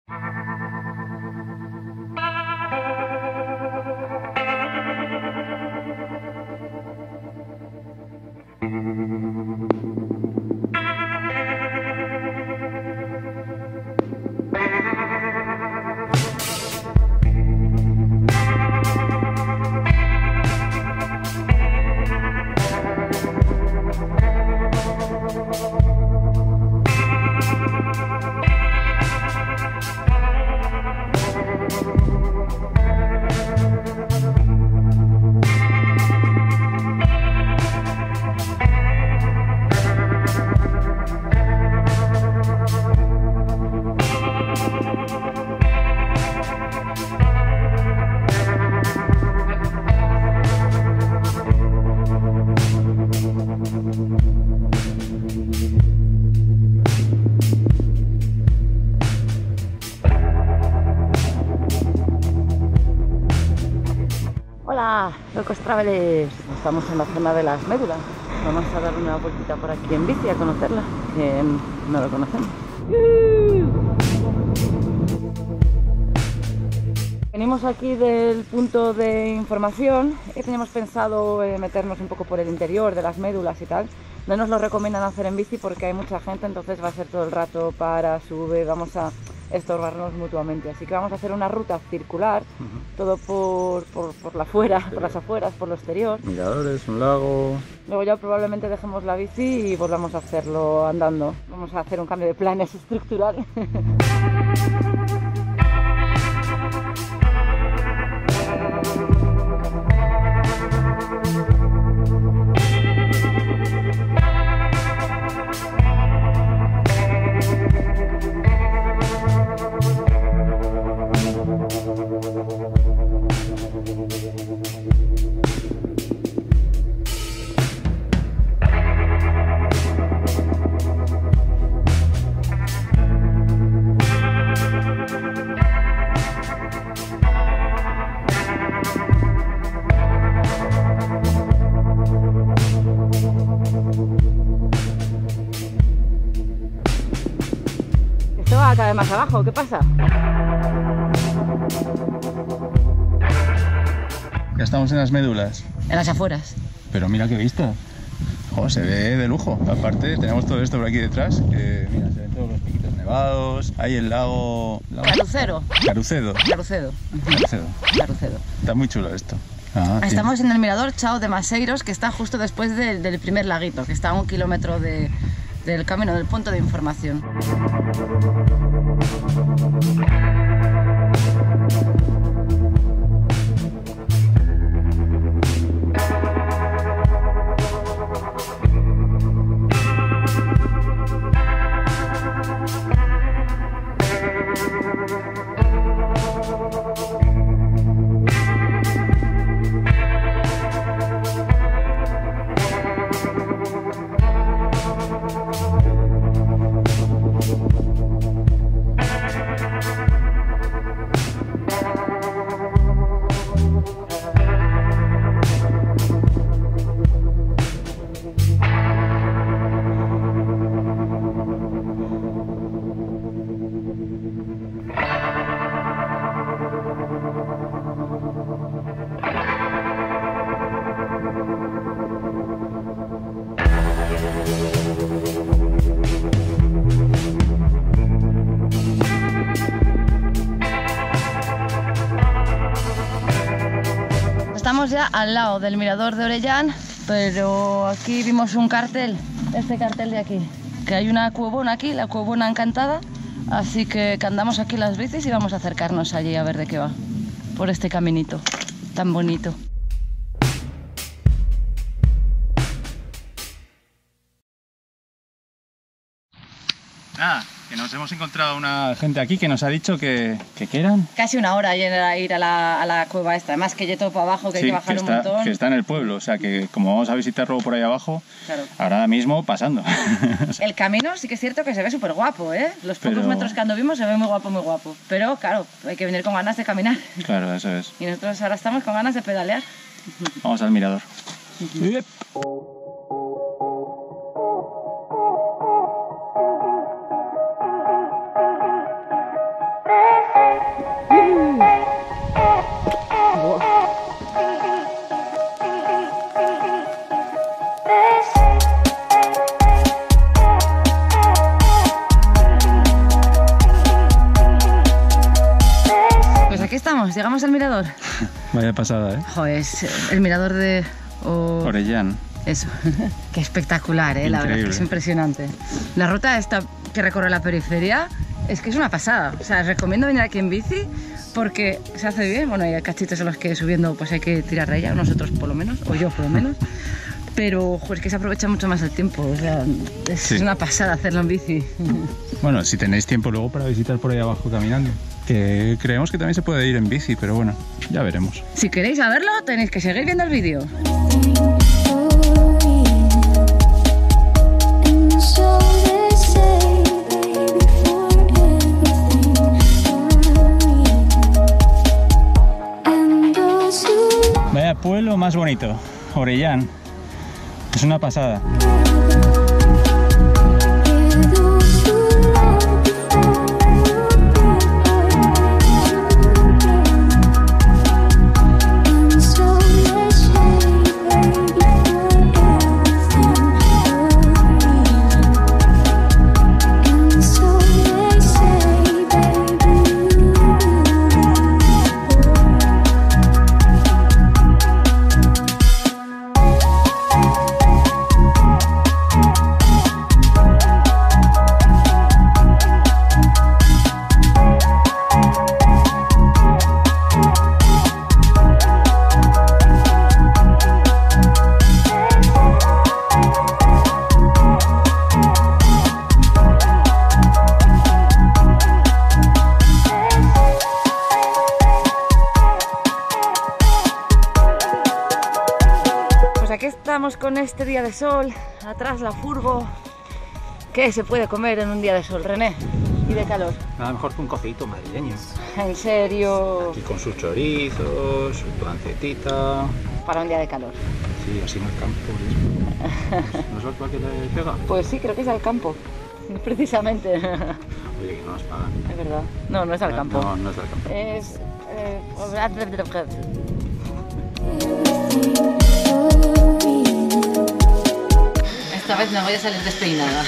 Hola, locos travelers. Estamos en la zona de las médulas. Vamos a dar una vueltita por aquí en bici a conocerla, que no lo conocemos. Venimos aquí del punto de información y teníamos pensado meternos un poco por el interior de las médulas y tal. No nos lo recomiendan hacer en bici porque hay mucha gente, entonces va a ser todo el rato para, sube, vamos a estorbarnos mutuamente. Así que vamos a hacer una ruta circular, todo por la afuera, por las afueras, por lo exterior. Miradores, un lago. Luego ya probablemente dejemos la bici y volvamos a hacerlo andando. Vamos a hacer un cambio de planes estructural. Cada vez más abajo, ¿qué pasa? Ya estamos en las médulas. En las afueras. Pero mira qué vista. Jo, se ve de lujo. Aparte tenemos todo esto por aquí detrás. Que, mira, se ven todos los piquitos nevados. Hay el lago... Carucero. Carucedo. Carucedo. Carucedo. Carucedo. Está muy chulo esto. Estamos en el mirador Chao de Maseiros, que está justo después del primer laguito, que está a 1 kilómetro del camino, del punto de información. Estamos ya al lado del mirador de Orellán, pero aquí vimos un cartel, este cartel de aquí, que hay una cuevona aquí, la Cuevona Encantada, así que andamos aquí las bicis y vamos a acercarnos allí a ver de qué va, por este caminito tan bonito. Ah, que nos hemos encontrado una gente aquí que nos ha dicho que ¿qué eran? Casi una hora ir a la cueva esta, además que lleto para abajo, que hay que bajar un montón. Que está en el pueblo, o sea que como vamos a visitarlo por ahí abajo, claro. Ahora mismo pasando. El camino sí que es cierto que se ve súper guapo, ¿eh? Los pocos metros que anduvimos se ve muy guapo, muy guapo. Pero claro, hay que venir con ganas de caminar. Claro, eso es. Y nosotros ahora estamos con ganas de pedalear. Vamos al mirador. llegamos al mirador. Vaya pasada, ¿eh? Joder, es el mirador de... Orellán. Eso, qué espectacular, la verdad, que es impresionante. La ruta esta que recorre la periferia es que es una pasada. O sea, os recomiendo venir aquí en bici porque se hace bien. Bueno, hay cachitos en los que subiendo pues hay que tirar raya, nosotros por lo menos, o yo por lo menos. Pero joder, es que se aprovecha mucho más el tiempo. O sea, es una pasada hacerlo en bici. Bueno, si tenéis tiempo luego para visitar por ahí abajo caminando. Que creemos que también se puede ir en bici, pero bueno, ya veremos. Si queréis saberlo, tenéis que seguir viendo el vídeo. Vaya pueblo más bonito, Orellán. Es una pasada. Aquí estamos con este día de sol, atrás la furgo. ¿Qué se puede comer en un día de sol, René? Y de calor. Nada mejor que un cocito madrileño. ¿En serio? Aquí con sus chorizos, su pancetita. Para un día de calor. Sí, así en el campo. ¿No es algo que le pega? Pues sí, creo que es al campo, precisamente. Oye, que no nos pagan. Es verdad. No, no es al campo. No, no es al campo. Es... Esta vez me voy a salir despeinada.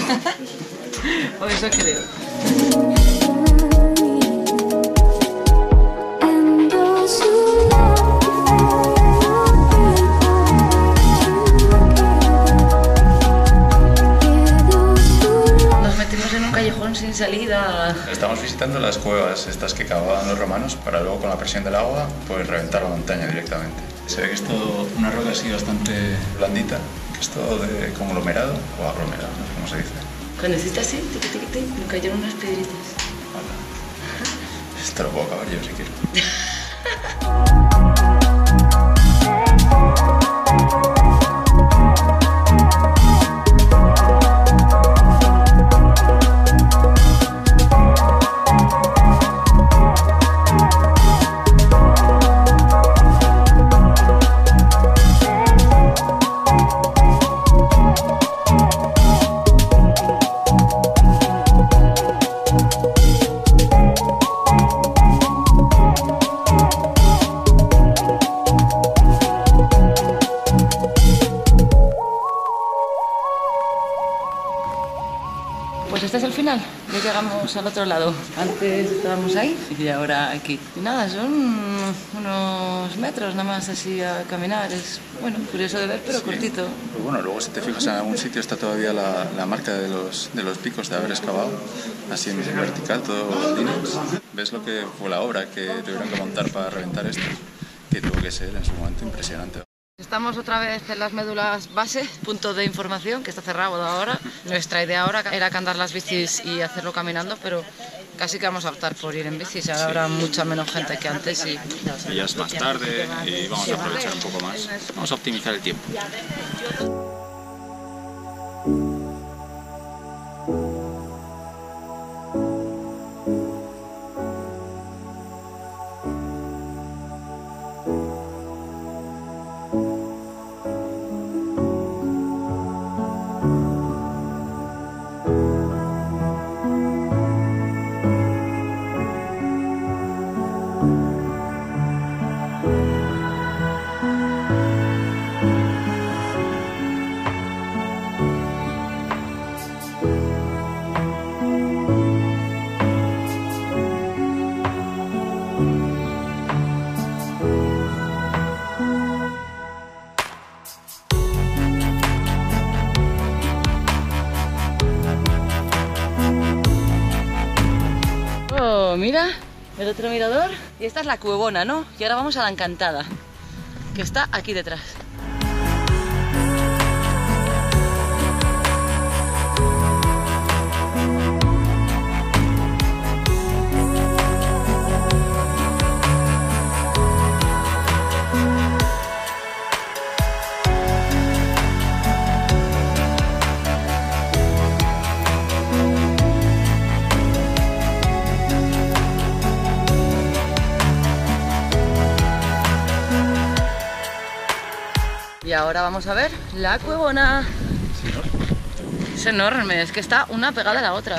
O eso creo. Nos metimos en un callejón sin salida. Estamos visitando las cuevas estas que cavaban los romanos para luego con la presión del agua pues reventar la montaña directamente. Se ve que es todo una roca así bastante blandita, que es todo de conglomerado o aglomerado, no sé cómo se dice. Cuando hiciste así, tiqui, tiqui, tiqui, me cayeron unas piedritas. Hola. Esto lo puedo acabar yo si quiero. Pues este es el final, ya llegamos al otro lado. Antes estábamos ahí y ahora aquí. Y nada, son unos metros nada más así a caminar. Es, bueno, curioso de ver, pero sí, cortito. Pues bueno, luego si te fijas en algún sitio está todavía la marca de los picos de haber excavado, así en vertical, todo líneas. ¿Ves lo que fue la obra que tuvieron que montar para reventar esto? Que tuvo que ser en su momento impresionante. Estamos otra vez en las médulas base, punto de información, que está cerrado ahora. Nuestra idea ahora era andar las bicis y hacerlo caminando, pero casi que vamos a optar por ir en bici. Ahora habrá mucha menos gente que antes y ya es más tarde y vamos a aprovechar un poco más. Vamos a optimizar el tiempo. otro, mira, el otro mirador. Y esta es la Cuevona, ¿no? Y ahora vamos a la Encantada, que está aquí detrás. Y ahora vamos a ver la Cuevona. Es enorme, es que está una pegada a la otra.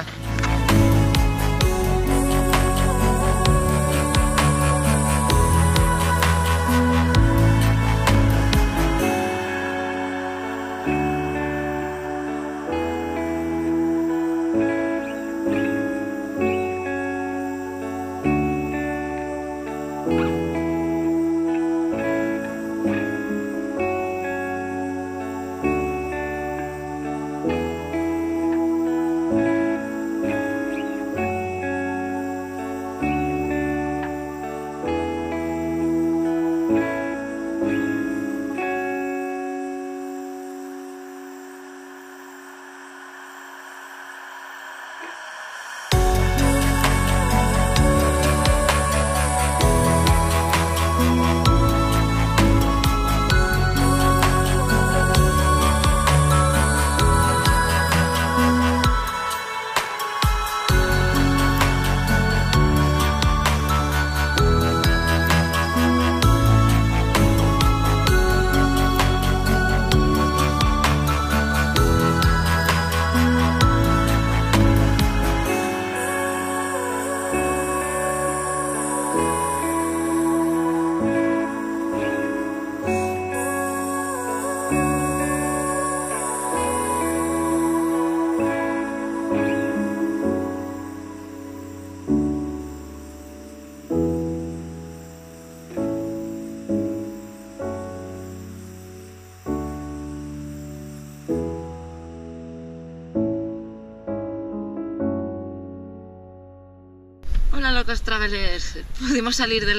Hola locos travelers, pudimos salir de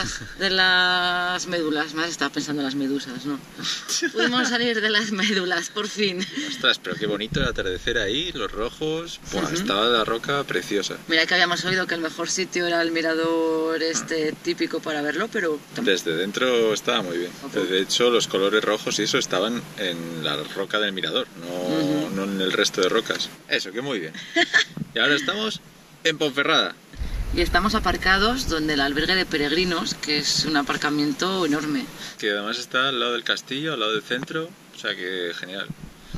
las médulas, me estaba pensando en las medusas, ¿no? Pudimos salir de las médulas, por fin. Ostras, pero qué bonito el atardecer ahí, los rojos. Buah, estaba la roca preciosa. Mira que habíamos oído que el mejor sitio era el mirador típico para verlo, pero... Desde dentro estaba muy bien. De hecho, los colores rojos y eso estaban en la roca del mirador, no en el resto de rocas. Eso, que muy bien. Y ahora estamos en Ponferrada. Y estamos aparcados donde el albergue de peregrinos, que es un aparcamiento enorme. Que además está al lado del castillo, al lado del centro, o sea que genial.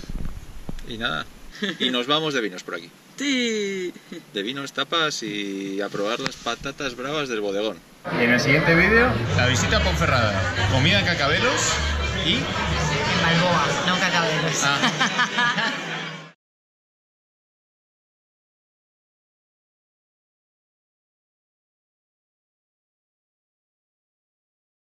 Y nada, y nos vamos de vinos por aquí. Sí. De vinos, tapas y a probar las patatas bravas del bodegón. Y en el siguiente vídeo, la visita a Ponferrada, comida en Cacabelos y... Balboa, no Cacabelos.